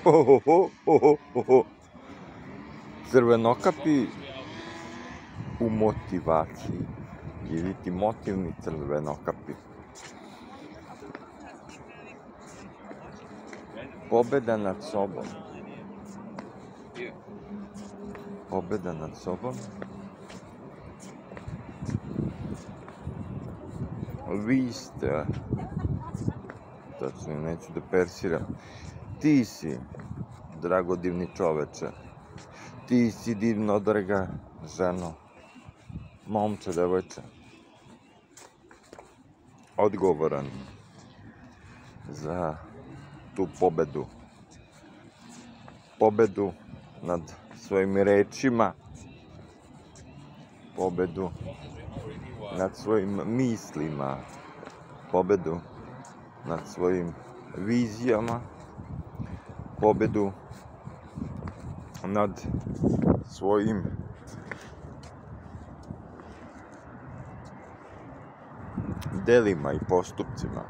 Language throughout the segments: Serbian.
Crvenokapi u motivaciji. Idite motivni crvenokapi. Pobeda nad sobom. Pobeda nad sobom. Vi ste, tačno neću da persiram, ti si, dragodivni čoveče, ti si divno draga ženo, momče, devojče, odgovoran za tu pobedu. Pobedu nad svojim rečima, pobedu nad svojim mislima, pobedu nad svojim vizijama, pobedu nad svojim delima i postupcima.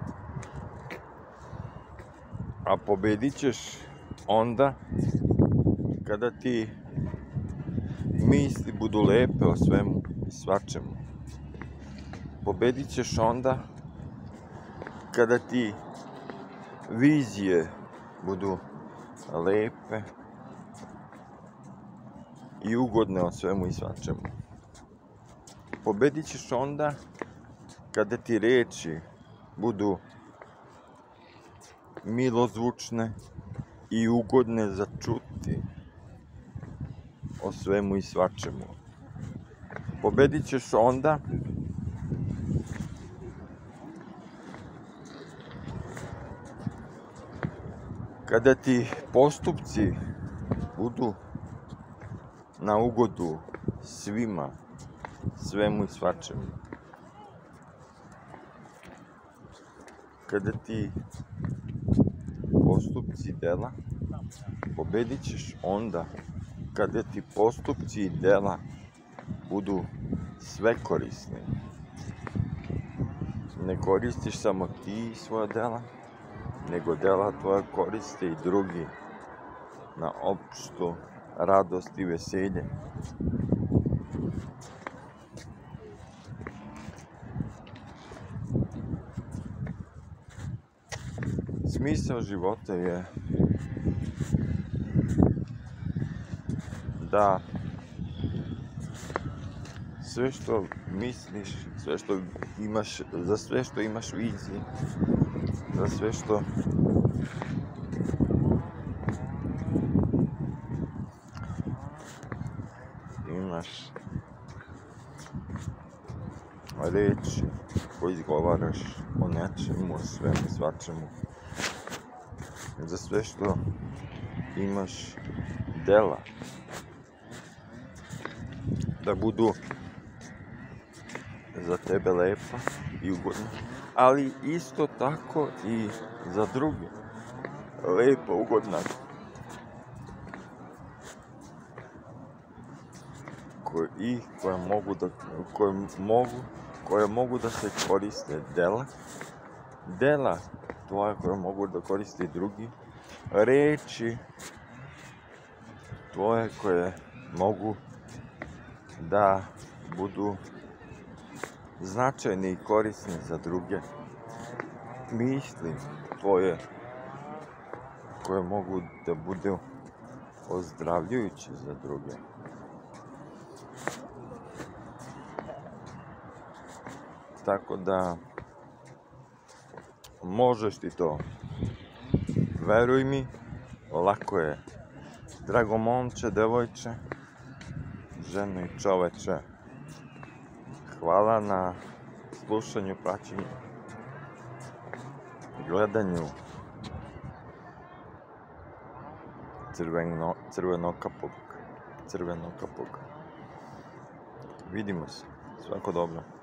A pobedit ćeš onda kada ti misli budu lepe o svemu i svačemu. Pobedit ćeš onda kada ti vizije budu lepe i ugodne o svemu i svačemu. Pobedit ćeš onda kada ti reči budu milozvučne i ugodne za čuti o svemu i svačemu. Pobedit ćeš onda kada ti postupci budu na ugodu svima, svemu i svačemu. Kada ti postupci dela, pobedit ćeš onda kada ti postupci i dela budu sve korisni. Ne koristiš samo ti svoja dela, nego dela tvoja koriste i drugi na opštu radost i veselje. Smisao života je da sve što misliš, sve što imaš, za sve što imaš viziju, za sve što imaš reči koje izgovaraš o nečemu, o svemu i svačemu, za sve što imaš dela, da budu za tebe lepa i ugodna, ali isto tako i za druge lepa, ugodna, koja mogu da se koriste dela tvoja koja mogu da koriste i drugi, reči tvoje koje mogu da budu značajne i korisne za druge, misli tvoje koje mogu da budu ozdravljujuće za druge. Tako da možeš ti to, veruj mi, lako je. Drago momče, devojče, ženo i čoveče, hvala na slušanju, praćenju, gledanju crvenokapog. Vidimo se, svako dobro.